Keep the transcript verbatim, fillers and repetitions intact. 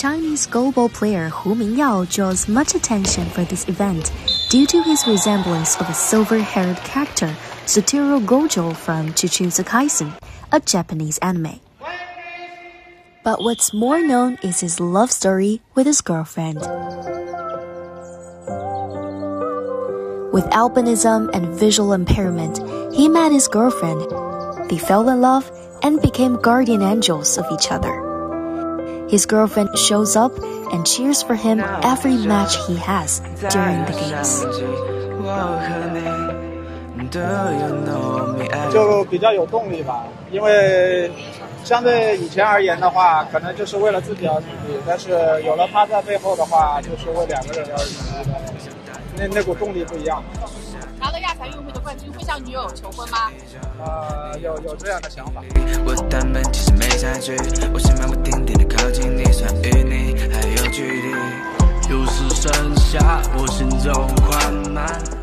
Chinese goalball player Hu Mingyao draws much attention for this event due to his resemblance of a silver-haired character Satoru Gojo from Jujutsu Kaisen, a Japanese anime. But what's more known is his love story with his girlfriend. With albinism and visual impairment, he met his girlfriend. They fell in love and became guardian angels of each other. His girlfriend shows up and cheers for him every match he has during the games. 就比较有动力吧，因为相对以前而言的话，可能就是为了自己而努力，但是有了他在背后的话，就是为两个人而努力的，那那股动力不一样。 拿了亚残运会的冠军，会向女友求婚吗？ 呃，有有这样的想法。 我根本其实没下去，我是漫不经典的靠近你，算与你还有距离。又是盛夏，我心中缓慢。